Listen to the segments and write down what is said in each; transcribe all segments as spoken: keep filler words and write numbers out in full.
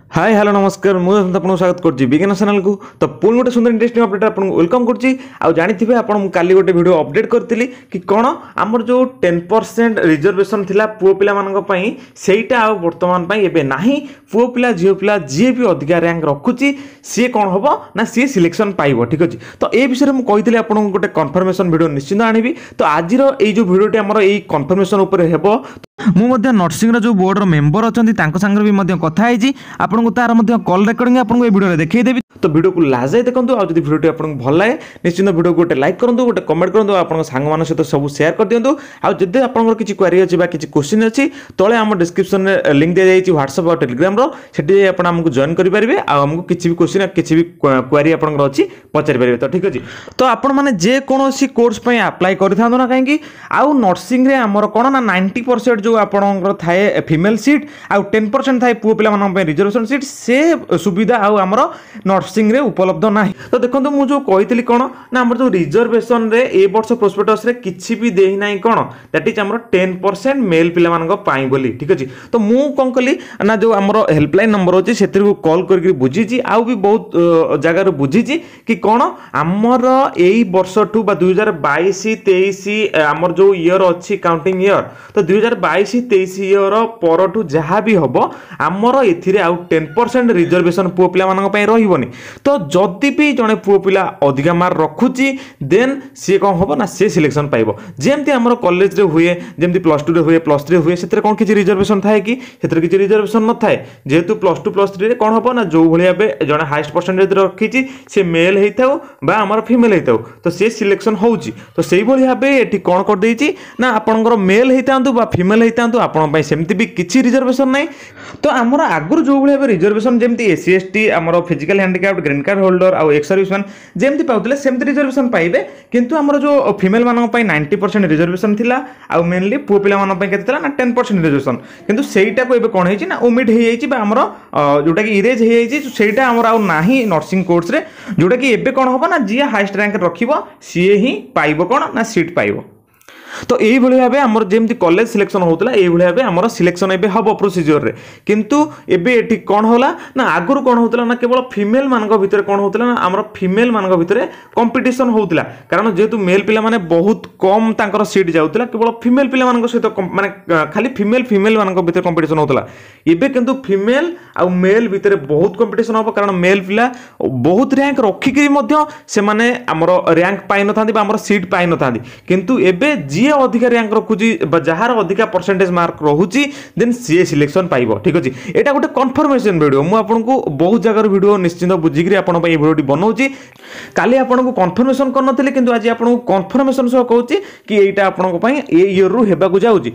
Hi hello नमस्कार मुझे आपको स्वागत करछि विज्ञान चैनल को। तो पुणी गोटे सुंदर इंटरेस्टिंग अपडेट आपको वेलकम करछि। आ जानिथिबे आपण काली गोटे वीडियो अपडेट करथिली कि कोन हमर जो टेन परसेंट रिजर्वेशन थिला पुओ पिला मानक पई सेटा आ वर्तमान पई एबे नाही। पुओ पिला झियो पिला जे भी अधिकार रैंक रखुछि से कोन होबो ना से सिलेक्शन पाइबो। ठीक अछि। तो ए विषय में कहिथिले आपण गोटे कंफर्मेशन वीडियो निश्चित आनिबी। तो आजिरो ए जो वीडियोटी हमर ए कंफर्मेशन ऊपर हेबो। मु मध्य नर्सिंग रो जो बोर्ड रो मेंबर अछंती तांको संगे भी मध्य कथा आइछि। आपनको तार मध्य कॉल रेकॉर्डिंग आपनको ए वीडियो रे देखै देबी। तो वीडियो को लास्ट जाय देखंतु। आ जदि वीडियोटी आपनको भल लागे निश्चित वीडियो को गोटे लाइक करंतु, गोटे कमेंट करंतु, आपन संग मान सहित सब शेयर कर दियंतु। आ जदि आपनकर किछि क्वेरी अछि बा किछि क्वेश्चन अछि तळे हम डिस्क्रिप्शन रे लिंक दे जाइछि WhatsApp और Telegram रो। सेठी आपन हमकु जॉइन करि परिबे। आ हमकु किछि भी क्वेश्चन किछि भी क्वेरी आपनकर अछि पचारि परिबे। तो ठीक अछि। तो आपन माने जे कोनोसी कोर्स पय अप्लाई करिथांदो ना काहे कि आ नर्सिंग रे हमर कोन ना नाइंटी परसेंट जो आपनकर थाए फीमेल सीट आ टेन परसेंट थाए पुओ पिला मानन पे रिजर्वेशन सीट से सुविधा आ हमर नर्सिंग रे उपलब्ध नाही। तो देखंतु मु जो कहितली कोन ना हमर जो रिजर्वेशन रे ए वर्ष प्रोस्पेक्टस रे किछि भी देहि नाही कोन दैट इज हमर टेन परसेंट मेल पिला मानन पाई बोली। ठीक अछि। तो मु कोन कली ना जो हमर हेल्पलाइन नंबर अछि सेतिर को कॉल करके बुझीची आ भी बहुत जगह रे बुझीची कि कोन हमर एई वर्ष टू बा दो हज़ार बाईस तेईस हमर जो ईयर अछि काउंटिंग ईयर। तो दो हज़ार बाईस तेईस ईयर परठू जहाँ भी हम आमर ए आउ टेन परसेंट रिजर्वेशन पुओ पिला मानक पई रहिबोनी। तो जदि भी जने पुओ पिला अधिका मार्क रखुची देन सी कौन हम ना सी सिलेक्शन पाइबो। जेमती हमर कॉलेज रे हुए जेमती प्लस टू रे हुए प्लस थ्री हुए सेतरे कोन किछि रिजर्वेशन थाए कि सेतरे किछि रिजर्वेशन न थाए। जेहेतु प्लस टू प्लस थ्री रे कोन हबो ना जो भलिया बे जने हाईएस्ट परसेंटेज रखिची से मेल हेइताउ बा हमर फीमेल हेइताउ तो से सिलेक्शन होउची। तो सेही भलिया बे एठी कोन कर देइची ना आपनकर मेल हेइतांतु बा फीमेल हेइतांतु आपण पई सेमती भी किछि रिजर्वेशन नाही। तो हमर आगुर जो भलिया रिजर्वेशन जेमती एससी एसटी हमर physical handicapped green card holder आ एक्स सर्विसमैन जेमती पाउतले सेमती रिजर्वेशन पाइबे। किंतु हमर जो फीमेल मानक पई नाइंटी परसेंट रिजर्वेशन थिला आ मेनली पुओ पिला मानक पई केते थिला ना टेन परसेंट रिजर्वेशन। किंतु सेईटा को एबे कोन हेची ना ओमिट हे जाईची बा हमर जोटा कि इरेज हे जाईची सेईटा हमर आ नाही नर्सिंग कोर्स रे जोटा कि एबे कोन होबो ना जे हाईएस्ट रैंक रखिबो सी ही पाइबो कोन ना सीट पाइबो। तो यही भाव आम जमी कॉलेज सिलेक्शन होता है भाव आम सिलेक्शन एबे हम प्रोसीजर रे। किंतु एबे एठी कौन होला ना आगुर कौन होता ना केवल फीमेल मानक भितर कौन होता ना आम फीमेल मानक भितर कंपटीशन होता कारण जेहेतु मेल पिला माने बहुत कम तांकर सीट जाउतला केवल फीमेल पिला मानक सहित माने खाली फीमेल फीमेल मानक भितर कंपटीशन होता। एबे किंतु फीमेल आ मेल भितर बहुत कंपटीशन हो कारण मेल पिला बहुत रैंक रखिक से माने आमर रैंक पाई न थांदी बा आमर सीट पाई न थांदी। किंतु एबे जी अधिका रैंक रखुची जार अधिका परसेंटेज मार्क रहुची देन सी सिलेक्शन पाइबो। ठीक अछि। एटा गोटे कंफर्मेशन वीडियो मु आपनको बहुत जगह वीडियो निश्चित बुझिकरी आपन पई वीडियोटी बनौची। काली आपनको कंफर्मेशन कर नथिले किंतु आज आपनको कंफर्मेशन सह कहूची कि एटा आपनको पई ए ईयर रु हेबा को जाउची।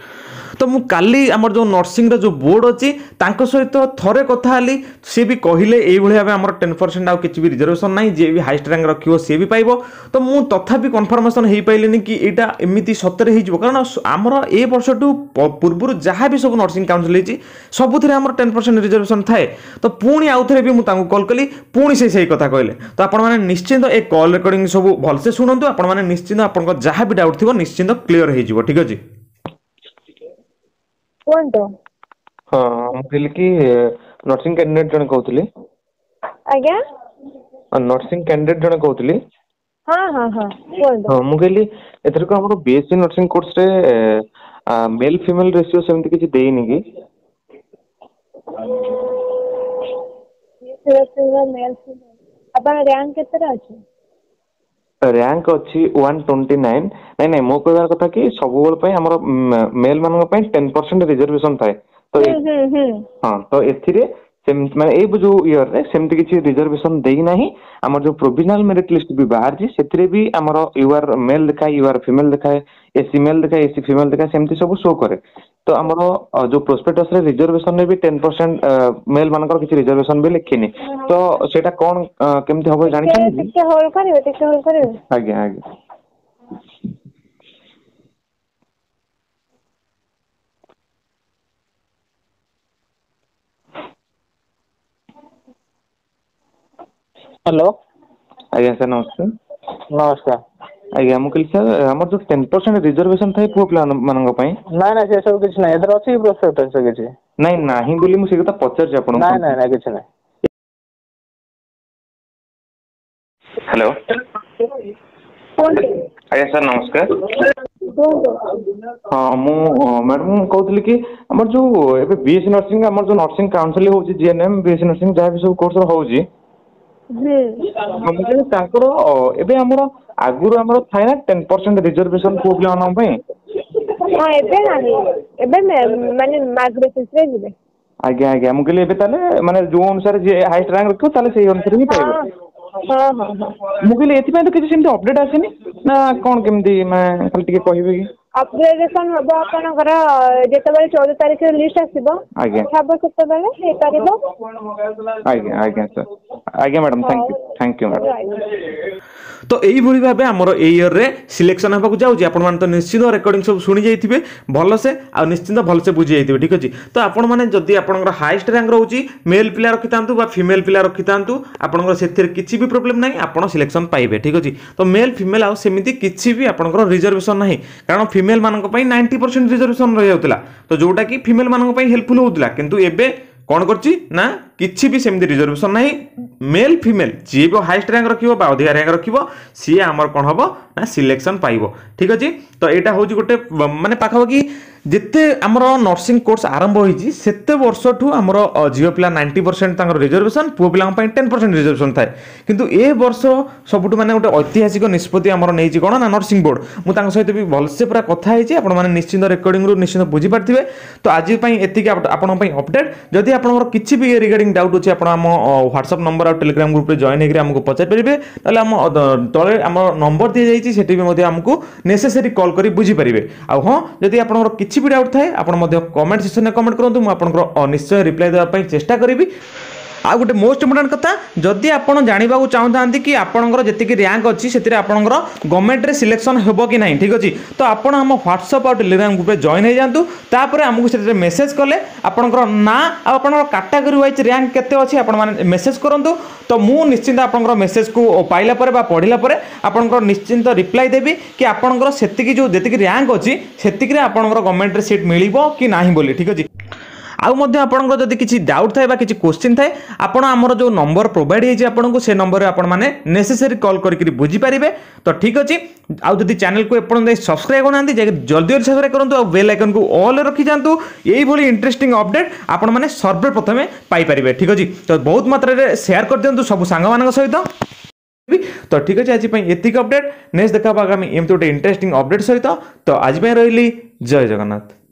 तो मु काली हमर जो नर्सिंग रो जो बोर्ड अछि तांको सहित थरे कथा हली से भी कहिले एई भली भाबे हमर टेन परसेंट आ किछि भी रिजर्वेशन नाही जे भी हाईएस्ट रैंक रखियो से भी पाइबो। तो मु तथापि कंफर्मेशन हेई पाइलेनी कि एटा एमिति सत्तर हेई जिवो कारण हमर ए वर्ष टू पूर्वरु जहाँ भी सब नर्सिंग काउंसिल हेची सबुथिरे हमर टेन परसेंट रिजर्वेशन थाए। तो पुणी आउथरे भी मु तांको कॉल कली पुणी से सही कथा कहले। तो आपण माने निश्चित ए कॉल रिकॉर्डिंग सब भलसे सुनंतु आपण माने निश्चित आपन जहाँ भी डाउट थिबो निश्चित क्लियर हेई जिवो। ठीक अछि। कोनतो हाँ मुझे कि नर्सिंग कैंडिडेट जने कहउतली आज्ञा नर्सिंग कैंडिडेट जने कहउतली। हाँ हाँ हाँ कोनतो हाँ मु कहली एथर को हमर बीएससी नर्सिंग कोर्स रे मेल फीमेल रेशियो सेमति किछि देइनी कि मेल फीमेल अपन रैंक केतेरा अछि रैंक अच्छी वन ट्वेंटी नाइन नहीं नहीं मो कहबार कथा कि सब बेल पई हमर मेल मानक पई टेन परसेंट रिजर्वेशन थाए। तो हाँ तो एथिरे माने ए जो ईयर रे सेमति किछि रिजर्वेशन देई नाही। हमर जो प्रोविजनल मेरिट लिस्ट भी बाहर जी सेथिरे भी हमर यूआर मेल लिखा यूआर फीमेल लिखा है एसी मेल लिखा एसी फीमेल लिखा सेमति सब शो करे। तो हमर जो प्रोस्पेक्टस रे रिजर्वेशन रे भी टेन परसेंट मेल मानकर किछि रिजर्वेशन भी लिखिनी। तो सेटा कोन केमति होबो जानि छथि टिके होल्ड करिवे टिके होल्ड करिवे आज्ञा आज्ञा हेलो आज्ञा सर नमस्कार। नमस्कार आज्ञा मु कहली सर हमर जो टेन परसेंट रिजर्वेशन थाए पुओ पिला मानक पई ना ना से सब किछ नै एथर अछि प्रोस्पेक्टस से किछ ନାଇଁ ନାହିଁ ବୋଲି ମୁଁ ସେ କଥା ପଚାରୁଛି ଆପଣଙ୍କୁ। ନାଇଁ ନାଇଁ ନାଇଁ କିଛି ନାହିଁ। ହ୍ୟାଲୋ କୁହନ୍ତୁ ଆଜ୍ଞା ସାର୍ ନମସ୍କାର। କୁହନ୍ତୁ। ହଁ ମୁଁ ମ୍ୟାଡ଼ାମ ମୁଁ କହୁଥିଲି କି ଆମର ଯୋଉ ଏବେ ବିଏସସି ନର୍ସିଂ ଆମର ଯୋଉ ନର୍ସିଂ କାଉନସିଲ ହଉଛି ଜିଏନଏମ୍ ବିଏସସି ନର୍ସିଂ ଯାହା ବି ସବୁ କୋର୍ସ ହଉଛି ହୁଁ ମୁଁ କହିଲି ତାଙ୍କର ଏବେ ଆମର ଆଗରୁ ଆମର ଥାଏ ନା ଟେନ୍ ପରସେଣ୍ଟ ରିଜର୍ଭେସନ ପୁଅ ପିଲାମାନଙ୍କ ପାଇଁ। ହଁ ଏବେ ନାହିଁ ଏବେ ମାନେ ମାର୍କ ବେସିସରେ ଯିବେ। ଆଜ୍ଞା ଆଜ୍ଞା ମୁଁ କହିଲି ଏବେ ତାହେଲେ ମାନେ ଯୋଉ ଅନୁସାରେ ଯିଏ ହାଇଏଷ୍ଟ ରାଙ୍କ ରଖିବ ତାହେଲେ ସେଇ ଅନୁସାରେ ହିଁ ପାଇବ। ହଁ ହଁ ହଁ ମୁଁ କହିଲି ଏଥିପାଇଁ ତ କିଛି ସେମିତି ଅପଡେଟ୍ ଆସିନି ନା କଣ କେମିତି ମାନେ ଖାଲି ଟିକେ କହିବେ କି? ଅପଗ୍ରେଡେସନ ହବ ଆପଣଙ୍କର ଯେତେବେଳେ ଚଉଦ ତାରିଖରେ ଲିଷ୍ଟ ଆସିବ ଆଜ୍ଞା ହବ ସେତେବେଳେ ହେଇପାରିବ। ଆଜ୍ଞା ଆଜ୍ଞା ସାର୍ ଆଜ୍ଞା madam thank you thank you madam. ତ এইଭଳି ଭାବେ ଆମର এই ইয়র্রে সিলেকশন হওয়া যাচ্ছে আপনার তো নিশ্চিত রেকর্ডিং সব শুনি যাইবে ভালসে আর নিশ্চিত ভালসে বুঝি যাইবে ঠিক আছে। তো আপনার মানে যদি আপনার হাইয়েস্ট র্যাঙ্ক রয়েছে মেল পিলা রক্ষি था বা ফিমেল পিলা রক্ষি था আপনার সেথিরে কিছু বি প্রোবলেম না আপনার সিলেকশন পাইবে ঠিক আছে। তো মেল ফিমেল আউ সেমিতি কিছু বি আপনার রিজর্ভেসন না কারণ ফিমেল মানক পাই নাইंटी परसेंट রিজর্ভেসন রহি যাউতলা তো যোটা কি ফিমেল মানক পাই হেল্পফুল হোউতলা কিন্তু এবে कौन करछि ना किछि भी सेमती रिजर्वेशन नहीं मेल फीमेल जी भी हाईएस्ट रैंक रखिबो बा अधिक रैंक रखिबो सी आमर कौन हबो ना सिलेक्शन पाइबो ठीक अछि। तो एटा होछि गोटे माने पाखापाखि जिते आमर नर्सिंग कोर्स आरंभ होइछि सेते वर्षठू आमर झियो पिला नाइंटी परसेंट तांकर रिजर्वेशन पुओ पिला पई टेन परसेंट रिजर्वेशन थाए किंतु ए वर्ष सबुठू माने गोटे ऐतिहासिक निष्पत्ति आमर नेइछि कोन ना नर्सिंग बोर्ड मु तांग सहित भी भलसे पूरा कथा हेछि आपण माने निश्चित रेकॉर्डिंग रु निश्चित बुझी पारथिबे। तो आज पई एतिक आपण पई अपडेट जदि आपनकर किछि भी रिगार्डिंग डाउट अछि आपण हम व्हाट्सएप नंबर और टेलीग्राम ग्रुप रे जॉइन हेकि हमको पचार परिबे ताले हम तळे हम नंबर दिए जाइछि सेठी भी मध्ये हमको नेसेसरी कॉल करी बुझी परिबे। आ हां जदि आपनकर किछि भी डाउट थाए आपण मध्ये कमेंट सेक्शन में कमेंट करंतु मु आपनकर निश्चय रिप्लाई देबा पई चेष्टा करिबि। आ गोटे मोस्ट इम्पोर्टेंट कथा जदि आपण जानिबा को चाहतांती कि आपणकर जेतिक रैंक अछि सेतिरे आपणकर गवर्नमेंट रे सिलेक्शन हेबो कि नहीं ठीक अछि तो आपण हम व्हाट्सएप और टेलीग्राम ग्रुप रे जॉइन हे जांतु तापर हमकु सेतिरे मेसेज कले आपणकर ना आ आपणकर कैटेगरी वाइज रैंक केते अछि आपण माने मेसेज करंतु तो मु निश्चित आपणकर मेसेज को पाइला परे बा पढिला परे आपणकर निश्चित रिप्लाई देबी कि आपणकर सेतिक जो जेतिक रैंक अछि सेतिक रे आपणकर गवर्नमेंट रे सीट मिलिबो कि नाही बोली ठीक अछि। आउ मध्य आपनकर जदि किछि डाउट थाए बा किछि क्वेश्चन थाए आपण हमर जो नंबर प्रोवाइड हेछि आपनको से नंबर रे आपण माने नेसेसरी कॉल करके बुझी पारिबे। तो ठीक अछि आउ जदि चैनल को एपन सब्सक्राइब करनांती जे जल्दी जल्दी सब्सक्राइब करंतु आ बेल आइकन को ऑल रखि जानतु एई भली इंटरेस्टिंग अपडेट आपण माने सर्वे प्रथमे पाई पारिबे ठीक अछि। तो बहुत मात्रा रे शेयर कर दियंतु सब संग मानक सहित। तो ठीक अछि आज पई एतिक अपडेट नेक्स्ट देखा आगामी एमते गोटे इंटरेस्टिंग अपडेट सहित। तो आज पई रहिली जय जगन्नाथ।